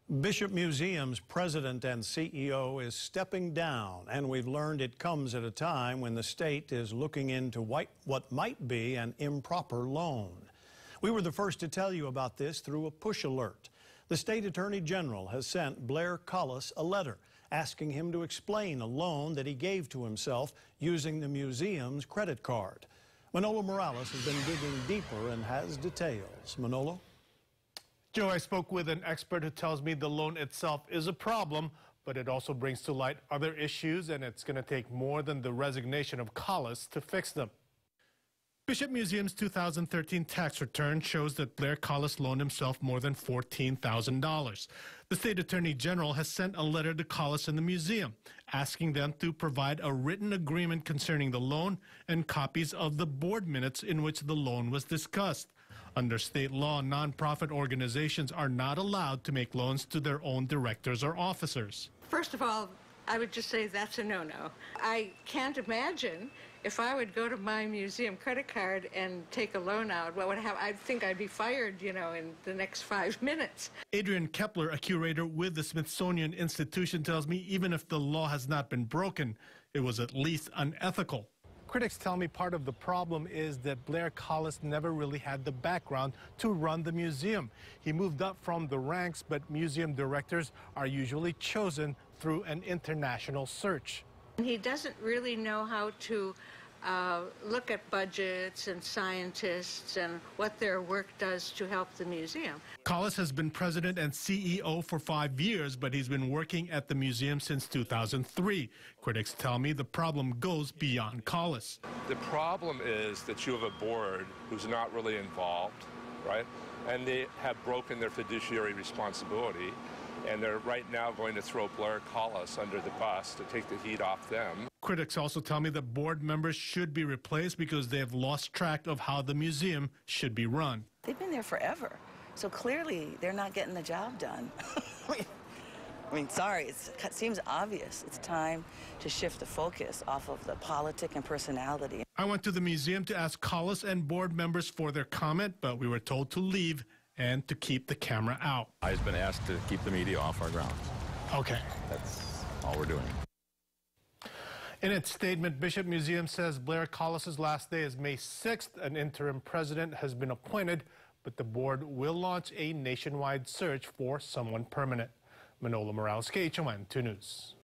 Bishop Museum's president and CEO is stepping down, and we've learned it comes at a time when the state is looking into what might be an improper loan. We were the first to tell you about this through a push alert. The state attorney general has sent Blair Collis a letter asking him to explain a loan that he gave to himself using the museum's credit card. Manolo Morales has been digging deeper and has details. Manolo? Joe, I spoke with an expert who tells me the loan itself is a problem, but it also brings to light other issues, and it's going to take more than the resignation of Collis to fix them. Bishop Museum's 2013 tax return shows that Blair Collis loaned himself more than $14,000. The state attorney general has sent a letter to Collis and the museum, asking them to provide a written agreement concerning the loan and copies of the board minutes in which the loan was discussed. Under state law, nonprofit organizations are not allowed to make loans to their own directors or officers. First of all, I would just say that's a no-no. I can't imagine if I would go to my museum credit card and take a loan out, what would happen? I think I'd be fired, in the next 5 minutes. Adrian Kepler, a curator with the Smithsonian Institution, tells me even if the law has not been broken, it was at least unethical. Critics tell me part of the problem is that Blair Collis never really had the background to run the museum. He moved up from the ranks, but museum directors are usually chosen through an international search. He doesn't really know how to look at budgets and scientists and what their work does to help the museum. Collis has been president and CEO for 5 years, but he's been working at the museum since 2003. Critics tell me the problem goes beyond Collis. The problem is that you have a board who's not really involved, right? And they have broken their fiduciary responsibility, and they're right now going to throw Blair Collis under the bus to take the heat off them. Critics also tell me that board members should be replaced because they have lost track of how the museum should be run. They've been there forever, so clearly they're not getting the job done. Sorry, it seems obvious. It's time to shift the focus off of the politic and personality. I went to the museum to ask Collis and board members for their comment, but we were told to leave and to keep the camera out. I've been asked to keep the media off our grounds. Okay. That's all we're doing. In its statement, Bishop Museum says Blair Collis' last day is May 6th. An interim president has been appointed, but the board will launch a nationwide search for someone permanent. Manolo Morales, KHON 2 News.